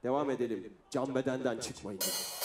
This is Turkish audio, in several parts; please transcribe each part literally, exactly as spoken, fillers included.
Devam edelim. Can bedenden çıkmayın.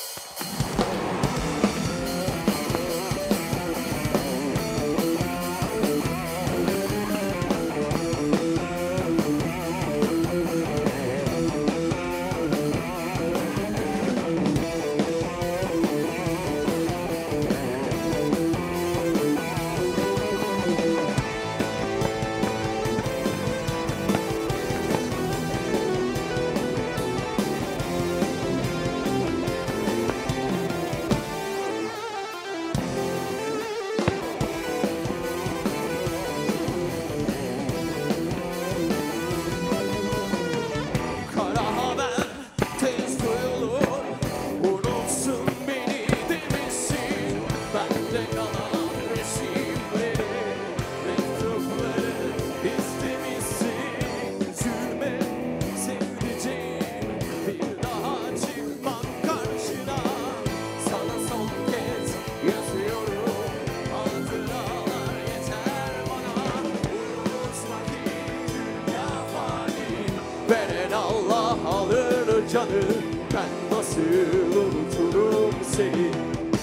Veren Allah alır canı, ben nasıl unuturum seni?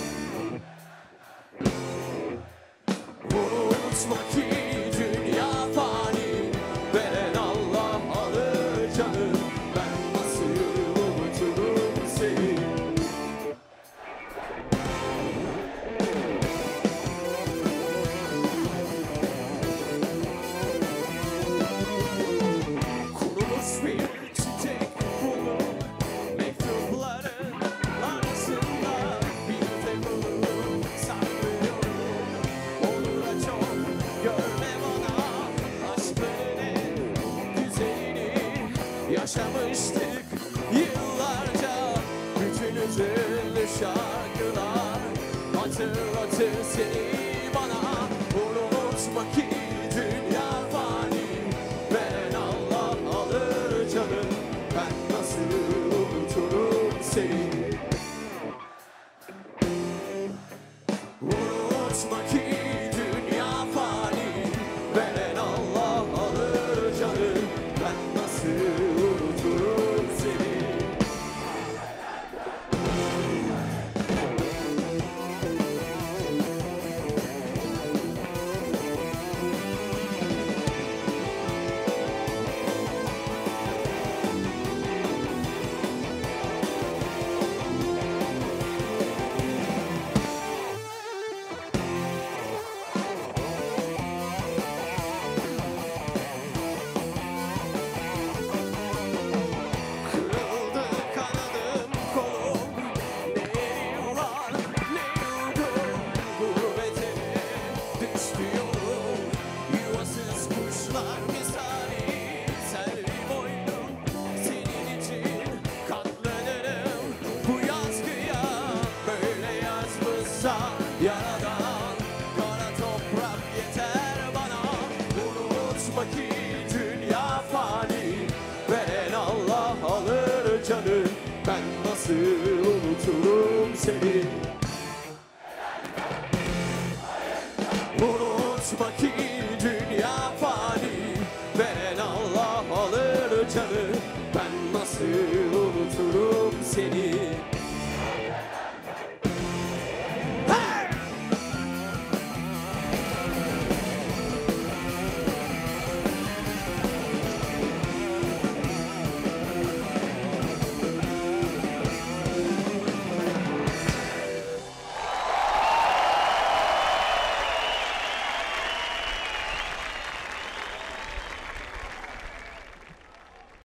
Unutma ki dünya fani, veren Allah alır canı, ben nasıl unuturum seni? Kurumuş bir çiçek bulup mektupların arasında bir tek onu saklıyorum. Onu da çok görme bana, aşkların en güzelini yaşamıştık yıllarca. Bütün üzüldü şarkılar hatırlatır seni bana. Unutma ki dünya fani, veren Allah alır canı, ben nasıl unuturum seni? Unutma ki dünya fani, veren Allah alır canı, ben nasıl unuturum seni? Kırıldı kanadım kolum, ne elim var ne yurdum, gurbete düştü yolum. Yuvasız kuşlar misali selvi boynum, senin için katlanırım bu yazgıya. Böyle yazmışsa yaradan, kara toprak yeter bana. Unutma ki dünya fani, veren Allah alır canı, ben nasıl unuturum seni? Unutma ki dünya fani, veren Allah alır canı,